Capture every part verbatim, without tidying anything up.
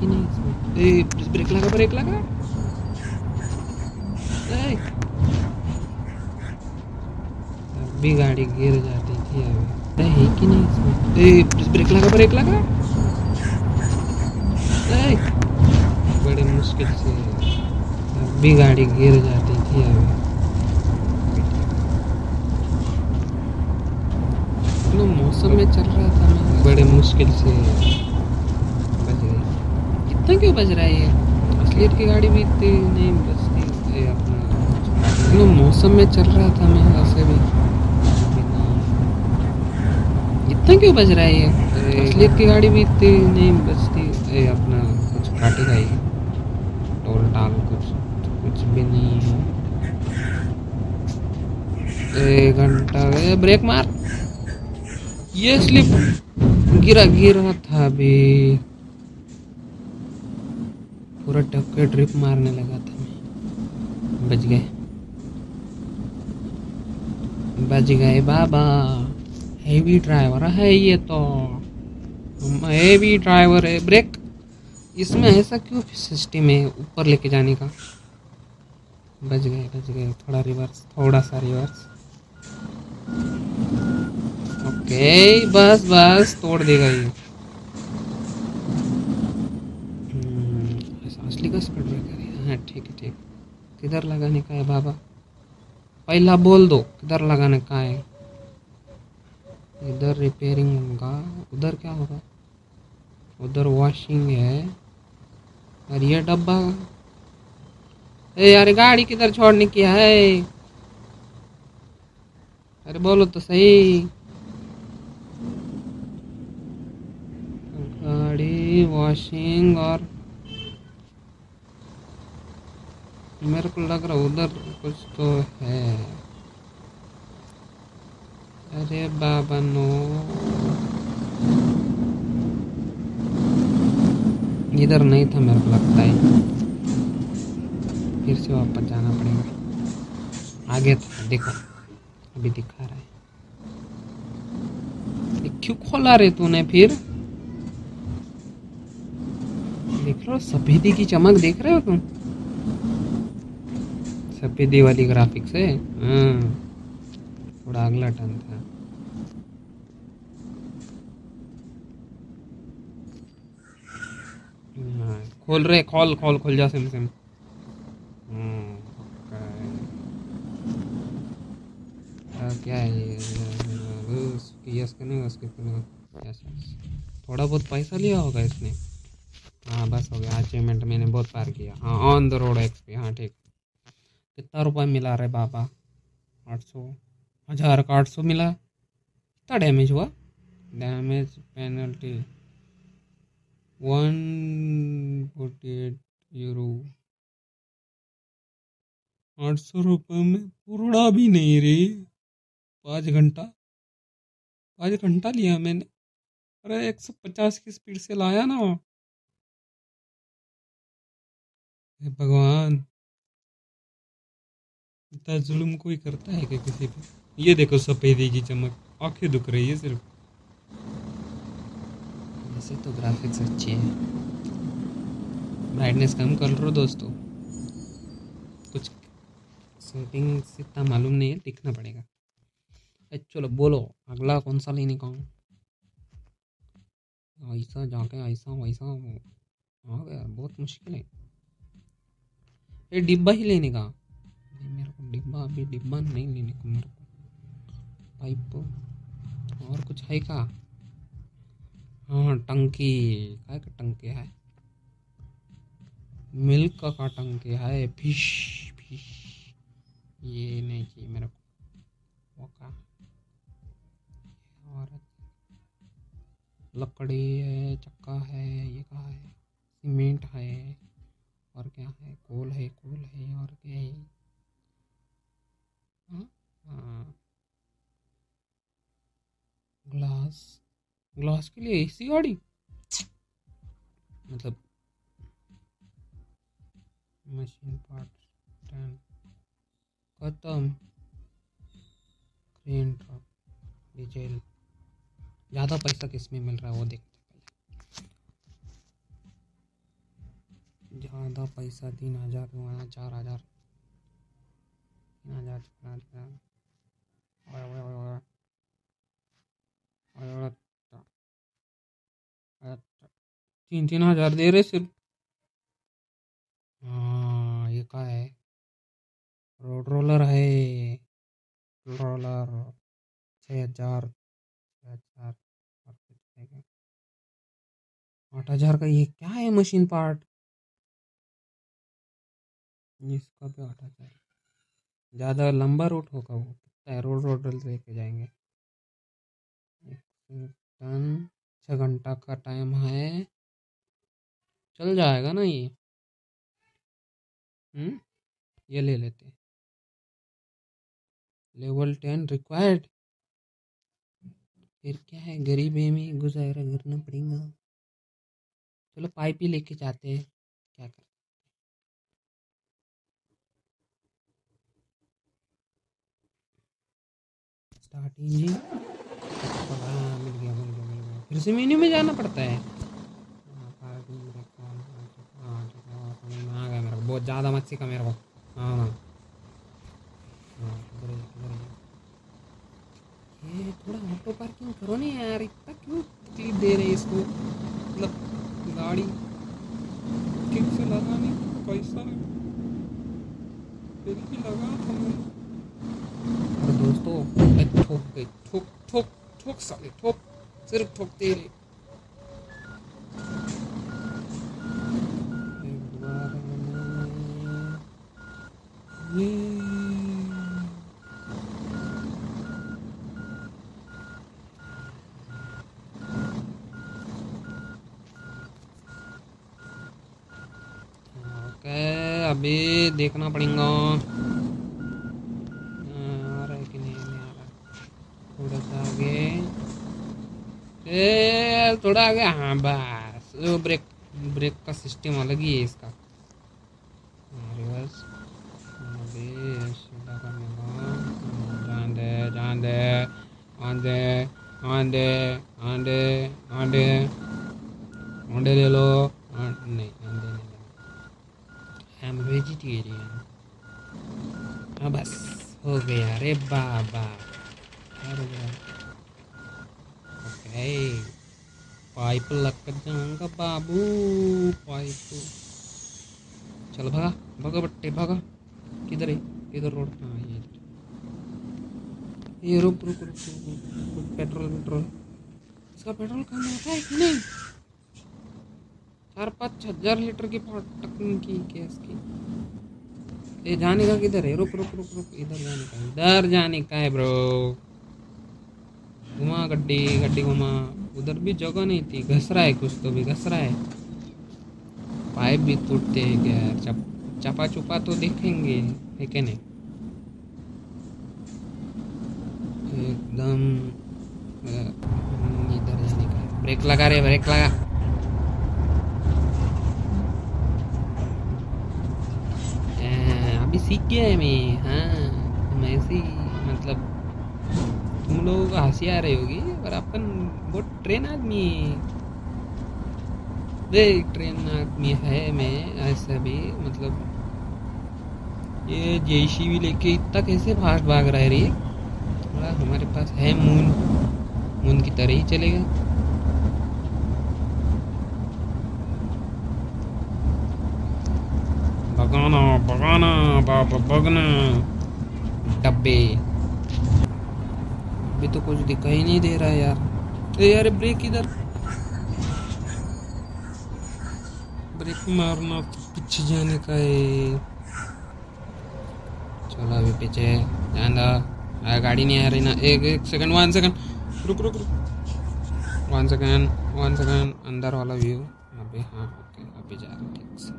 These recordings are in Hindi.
कि नहीं इसमें? ए, ब्रेक लगा, ब्रेक लगा। ए, अभी गाड़ी गिर जाती थी अभी। है कि नहीं इसमें? ए, ब्रेक लगा, ब्रेक लगा। ए, बड़े मुश्किल से अभी गाड़ी गिर जाती थी अभी। नो मौसम में चल रहा था मैं, बड़े मुश्किल से बच गई। इतना क्यों बज रहा है ये? असलियत की गाड़ी भी इतनी नहीं बजती है अपना। नो मौसम में चल रहा था मैं वैसे भी। इतना क्यों बज रहा है ये? असलियत की गाड़ी भी इतनी नहीं बजती है अपना। कुछ काटेगा ही टोल टाल, कुछ कुछ भी नहीं है। एक घंटा गया, ब्रेक मार। ये स्लिप गिरा गिरा था अभी। पूरा टप के ट्रिप मारने लगा था मैं। बच गए, बच गए बाबा। हेवी ड्राइवर है ये तो, हेवी ड्राइवर है। ब्रेक इसमें ऐसा क्यों सिस्टम है ऊपर लेके जाने का? बच गए, बच गए। थोड़ा रिवर्स, थोड़ा सा रिवर्स। ओके, बस बस तोड़ देगा ये। असली का स्पीड ब्रेकर है। हाँ ठीक है, ठीक। किधर लगाने का है बाबा? पहला बोल दो किधर लगाने का है। इधर रिपेयरिंग होगा, उधर क्या होगा? उधर वॉशिंग है। और ये डब्बा, ए यार गाड़ी किधर छोड़ने की है? अरे बोलो तो सही। गाड़ी वॉशिंग, और मेरे को लग रहा उधर कुछ तो है। अरे बाबा नो, इधर नहीं था मेरे को लगता है। फिर से वापस जाना पड़ेगा। आगे था देखो, अभी दिखा रहा है। ये क्यों खोला रे तूने फिर? देख रहे हो सफेदी की चमक, देख रहे हो तुम? सफेदी वाली ग्राफिक्स है। हाँ, थोड़ा अगला टर्न था। हाँ, खोल रहे, खोल खोल खोल जा सिम सिम। हम्म, okay। क्या है ये? यस करने उसके यस यस। थोड़ा बहुत पैसा लिया होगा इसने। हाँ बस हो गया, अचीवमेंट मैंने बहुत पार किया। हाँ, ऑन द रोड एक्सपी। हाँ ठीक। कितना रुपया मिला रहे बाबा? आठ सौ, हज़ार का आठ सौ मिला। कितना डैमेज हुआ? Damage penalty one forty eight euro. आठ सौ रुपये में पूरा भी नहीं रे। पाँच घंटा, पाँच घंटा लिया मैंने। अरे एक सौ पचास की स्पीड से लाया ना। हे भगवान, इतना जुल्म कोई करता है क्या किसी पे? ये देखो सफेदी की चमक, आंखें दुख रही है सिर्फ। वैसे तो ग्राफिक्स अच्छी है। ब्राइटनेस कम कर लो दोस्तों, कुछ सेटिंग से इतना मालूम नहीं है, दिखना पड़ेगा। चलो बोलो अगला कौन सा लेने का हूँ? ऐसा जाके ऐसा वैसा आ गया, बहुत मुश्किल है। ये डिब्बा ही लेने का। मेरे को डिब्बा, अभी डिब्बा नहीं लेने को मेरे को। पाइप और कुछ है का? हाँ टंकी, काय का टंकी है? मिल्क का टंकी है। फिश फिश, ये नहीं चाहिए मेरे को। वो का और लकड़ी है, चक्का है, ये कहा है? सीमेंट है, और क्या है? कोल है, कोल है, और क्या है? हाँ हाँ, ग्लास, ग्लास के लिए एसी गाड़ी, मतलब मशीन पार्ट टेन खत्म। Crane truck, diesel. ज़्यादा पैसा किस में मिल रहा है वो देखते हैं ज़्यादा पैसा तीन हजार हुआ, चार हजार तीन हजार चार हजार ओए ओए ओए ओए ओए ओए, अच्छा, अच्छा, तीन तीन हजार दे रहे सिर्फ। हाँ ये का है, रोड रोलर है, रोलर छः हजार छः हजार और कुछ है क्या? आठ हजार का ये क्या है मशीन पार्ट, इसका भी आठ हजार। ज़्यादा लंबा रूट होगा वो, कितना है, रोड रोड लेके जाएंगे। एक टन, छः घंटा का टाइम है, चल जाएगा ना ये। हम्म ये ले लेते हैं। लेवल टेन रिक्वायर्ड, फिर क्या है, गरीबी में गुजारा करना पड़ेगा। चलो पाइप ही लेके जाते हैं, क्या कर। स्टार्ट इंजन, हाँ मिल गया मिल गया मिल गया। फिर से मेन्यू में जाना पड़ता है। हाँ, पार्किंग ब्रेक ऑन, हाँ ठीक है, हाँ, समझ में आ गया मेरे को, बहुत ज़्यादा मत सिखा मेरे को। हाँ हाँ हाँ, किधर है किधर है, ये थोड़ा ऑटो पार्किंग करो ना यार, इतना क्यों तकलीफ दे रहे हैं इसको, मतलब गाड़ी किक से लगाने का पैसा फिर भी लगा था मैंने। और दोस्तों मैं ठोक गई, ठोक ठोक ठोक साले ठोक, सिर्फ ठोकते रहे। एक बार ये ओके, अभी देखना पड़ेगा आ रहा है कि नहीं, नहीं आ रहा। थोड़ा सा आगे, ए थोड़ा आगे, हाँ बस। वो ब्रेक, ब्रेक का सिस्टम अलग ही है इसका। रिवर्स, अभी सीधा करने का, जान दे जान दे, आंधे आंधे आंधे आंधे आंधे ले लो, नहीं आंधे नहीं, आई एम वेजिटेरियन। हाँ बस हो गया रे बाबा, क्या हो गया। ओके, पाइप लग कर जाऊंगा बाबू, पाइप। चल भागा भागा बट्टे भागा, किधर है, किधर रोड, हाँ ये ये रुक रुक रुक रुक, रुक, रुक पेट्रोल पेट्रोल, इसका पेट्रोल कम होता है कि नहीं। चार पाँच हजार लीटर की टकन की गैस की। ये जाने का किधर है, रुक रुक रुक रुक, इधर जाने का, इधर जाने का है ब्रो। घुमा गड्डी गड्डी घुमा, उधर भी जगह नहीं थी, घस रहा है कुछ तो भी घस रहा है। पाइप भी टूटते हैं क्या यार, चप चपा चुपा तो देखेंगे है क्या नहीं। एकदम इधर जाने का, ब्रेक लगा रे, ब्रेक लगा। अभी सीख गया है मैं, हाँ मैं ऐसे ही, मतलब तुम लोगों को हंसी आ रही होगी पर अपन बहुत ट्रेन आदमी है, देख ट्रेन आदमी है मैं ऐसा भी, मतलब ये जेसीबी लेके इतना कैसे फास्ट भाग रहा है रे। थोड़ा हमारे पास है मून, मून की तरह ही चलेगा। भगाना भगाना बाबा भगना डब्बे। अभी तो कुछ दिखाई नहीं दे रहा है यार। ए यार ब्रेक इधर, ब्रेक मारना तो पीछे जाने का है। चलो अभी पीछे ध्यान दो, गाड़ी नहीं आ रही ना, एक एक सेकंड, वन सेकंड, रुक रुक रुक, वन सेकंड वन सेकंड, अंदर वाला व्यू अभी, हाँ ओके अभी जा रहा ठीक से।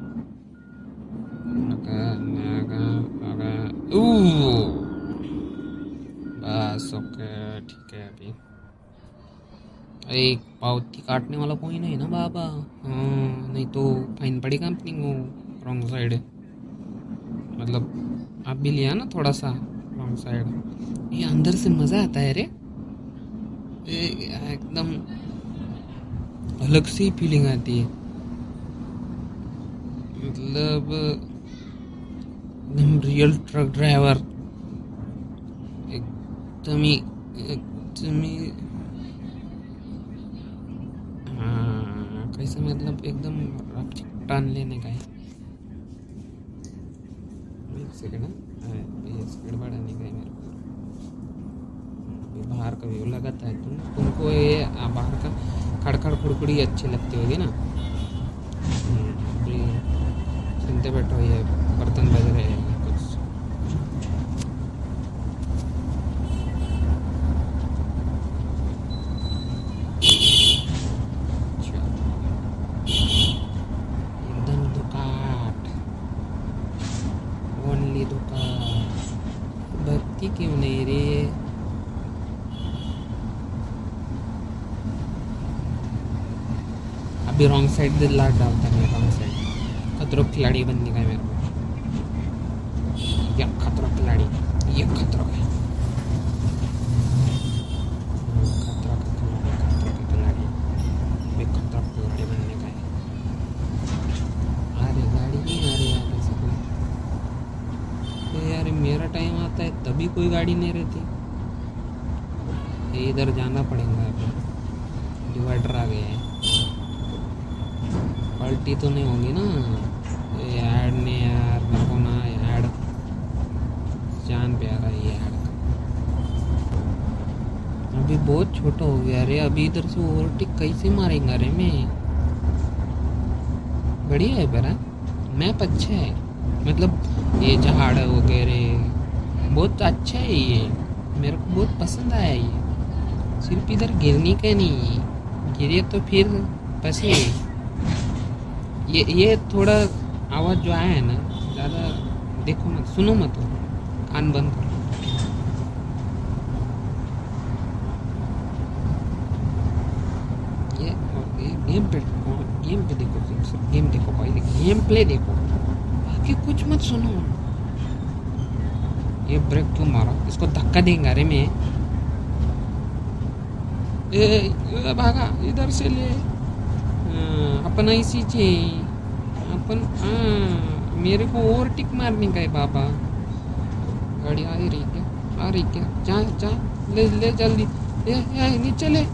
बस ओके ठीक है। अभी एक पावती काटने वाला कोई नहीं ना बाबा, हाँ नहीं तो फाइन पड़ेगा अपनी को। रॉन्ग साइड, मतलब आप भी लिया ना थोड़ा सा रॉन्ग साइड। ये अंदर से मज़ा आता है रे, एकदम अलग सी फीलिंग आती है। मतलब एकदम रियल ट्रक ड्राइवर, एकदम ही एकदम ही हाँ कैसे मतलब एकदम टर्न लेने का है। एक सेकंड है, ये स्पीड बढ़ाने का है मेरे को। अभी बाहर का व्यू लगाता है तुम तुमको ये बाहर का खड़खड़ खुड़खुड़ी अच्छी लगती होगी ना। सुनते बैठो, ये बर्तन बज रहे हैं कुछ। एकदम दुकाट, ओनली दुकाट। बत्ती क्यों नहीं रे? अभी रॉन्ग साइड से लाट डालता है, रॉन्ग साइड। खतरों खिलाड़ी बनने का है मेरे को। ये खतरों खिलाड़ी, ये खतरों है, खतरों का खिलाड़ी, खतरों का खिलाड़ी, ये खतरों खिलाड़ी बनने का है। अरे गाड़ी नहीं आ रही है किसी को। यार मेरा टाइम आता है तभी कोई गाड़ी नहीं रहती। इधर जाना पड़ेगा। अभी डिवाइडर आ गया है, पलटी तो नहीं होगी ना? ये ऐड ने यार मेरे को ना, ऐड जान पे आ रहा है ये ऐड। अभी बहुत छोटा हो गया रे, अभी इधर से ओवरटेक कैसे मारेंगे रे? मैं बढ़िया है पर मैप अच्छा है, मतलब ये झाड़ वगैरह बहुत अच्छा है। ये मेरे को बहुत पसंद आया। ये सिर्फ इधर गिरने का नहीं, गिरे तो फिर पसे। ये ये थोड़ा आवाज़ जो आया है ना, ज़्यादा देखो मत, सुनो मत, कान बंद करो। ये गेम पे गेम पे देखो, तुम गेम देखो भाई, गेम प्ले देखो, बाकी कुछ मत सुनो। ये ब्रेक क्यों मारा? इसको धक्का देंगे अरे मैं। ए, ए भागा इधर से ले। अपन ऐसी चे अपन हाँ, मेरे को ओवरटेक मारने का है बाबा। गाड़ी आ ही रही क्या? आ रही क्या? जा जा ले ले जल्दी, ए, ए, नीचे ले।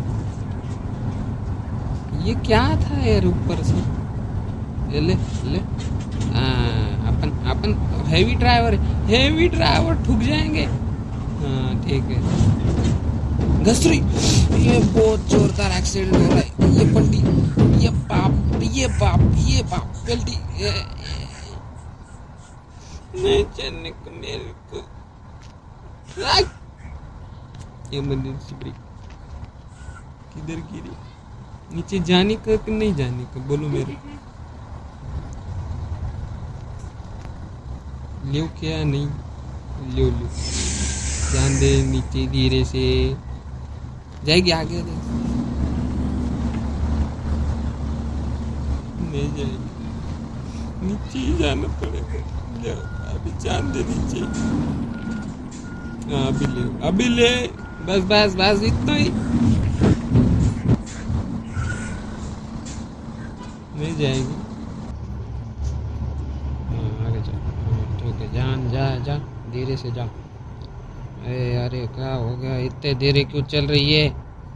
ये क्या था यार ऊपर से? ले ले ले। आ, अपन अपन हैवी ड्राइवर हैवी ड्राइवर ठुक जाएंगे। हाँ ठीक है। घसरी, ये बहुत जोरदार एक्सीडेंट हो रहा है। ये पलटी, ये बाप, ये बाप, ये बाप, पलटी। नहीं चलने को मेरे को। Emergency brake. किधर गिरी? नीचे जाने का कि नहीं जाने का बोलो मेरे। लियो क्या? नहीं लियो लियो, ध्यान दे। नीचे धीरे से जाएगी, आगे दे। नहीं जाएगी, नीचे ही जाना पड़ेगा। अभी जान दे नीचे। हाँ अभी ले, अभी ले, बस बस बस इतना ही। नहीं जाएगी। हाँ आगे जा, ठीक है, जान जा जा, धीरे से जा। अरे अरे क्या हो गया? इतने धीरे क्यों चल रही है?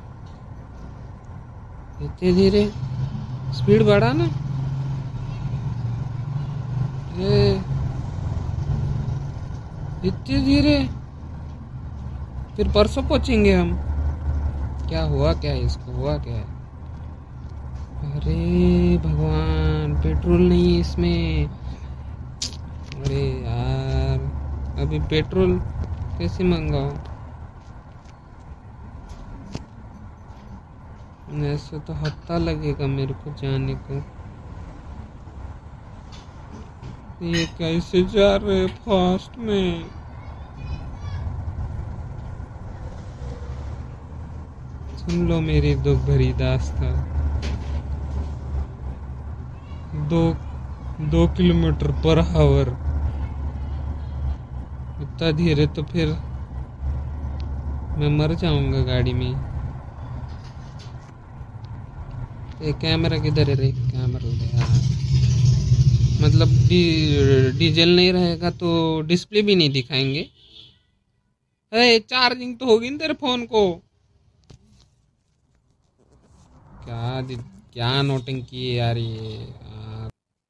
इतने धीरे, स्पीड बढ़ा ना। इतने धीरे, फिर परसों पहुंचेंगे हम। क्या हुआ? क्या है इसको? हुआ क्या है? अरे भगवान, पेट्रोल नहीं है इसमें। अरे यार, अभी पेट्रोल कैसे मंगाओ? ऐसे तो हफ्ता लगेगा मेरे को जाने को। ये कैसे जा रहे फास्ट में? सुन लो मेरी दुख भरी दास्तां। दो दो किलोमीटर पर आवर, इतना धीरे तो फिर मैं मर जाऊंगा गाड़ी में। ये कैमरा किधर है रे? कैमरा ले यार। मतलब डी, डीजल नहीं रहेगा तो डिस्प्ले भी नहीं दिखाएंगे। अरे चार्जिंग तो होगी ना तेरे फोन को। क्या क्या नोटंकी है यार ये यार।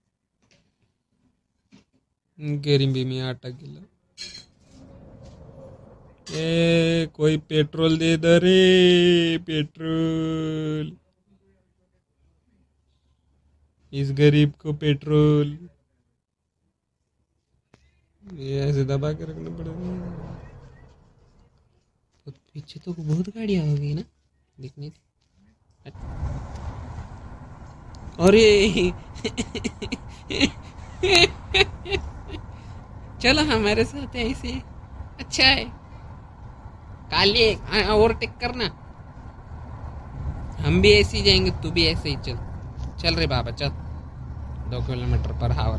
गरीबी में आटा गिला। ए कोई पेट्रोल दे दे रे, पेट्रोल, इस गरीब को पेट्रोल। ये ऐसे दबा के रखना पड़ेगा। पीछे तो बहुत गाड़ियाँ होगी ना, दिखने थी। अरे चलो हमारे साथ ऐसे अच्छा है। काले ओवरटेक करना, हम भी ऐसे ही जाएंगे, तू भी ऐसे ही चल। चल रे बाबा चल, दो किलोमीटर पर हावर।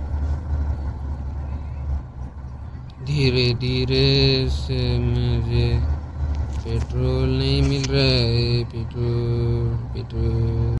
धीरे धीरे से मुझे पेट्रोल नहीं मिल रहा है, पेट्रोल पेट्रोल।